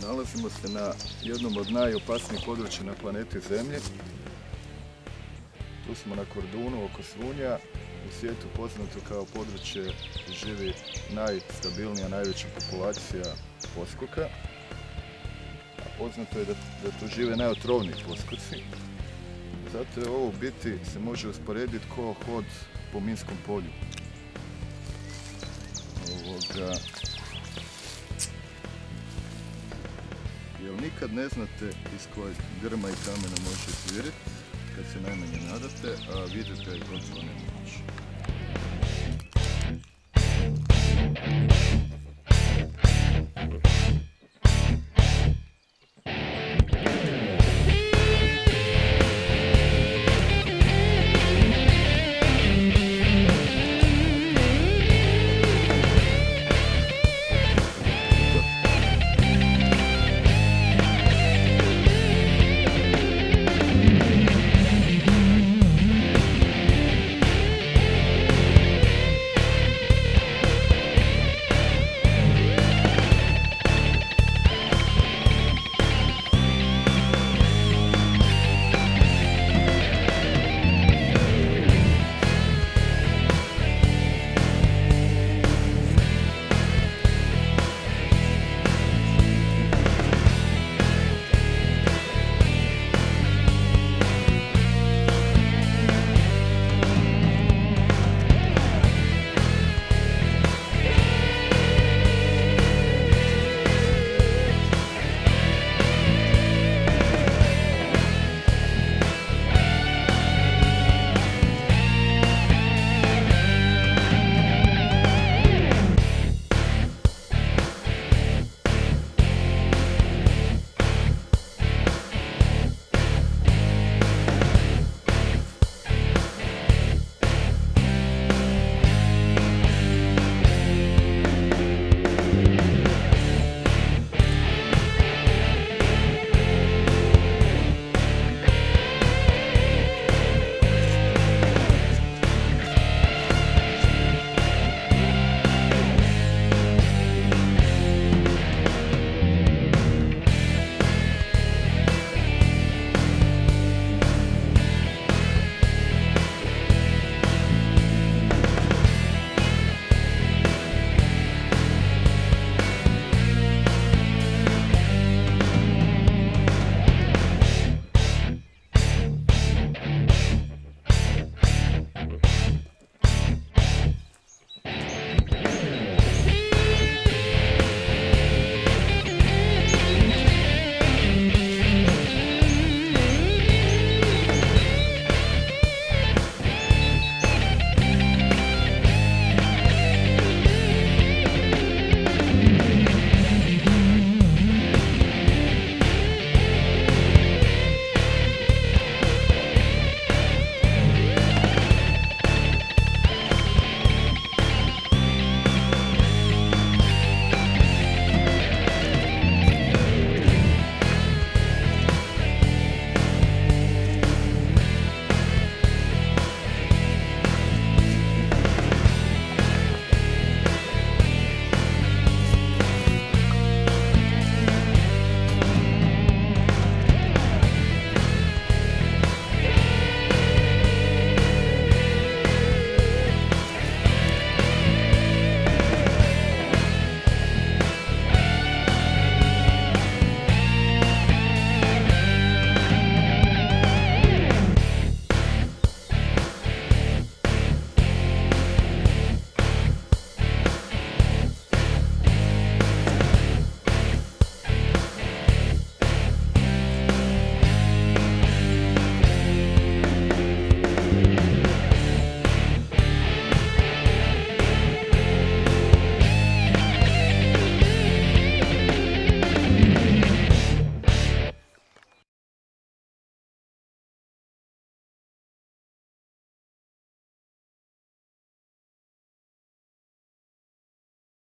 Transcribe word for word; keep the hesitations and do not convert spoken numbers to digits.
Nalazimo se na jednom od najopasnijih područja na planeti Zemlji. Tu smo na Kordunu oko Slunja, u svijetu poznato kao područje gdje živi najstabilnija, najveća populacija poskoka. A poznato je da, da tu žive najotrovniji poskoci. Zato je ovo u biti se može usporediti kao hod po minskom polju. Ovoga... Jer nikad ne znate iz kojeg grma i kamena može izviriti kad se najmanje nadate, a vidjeti ga je gotovo ne može.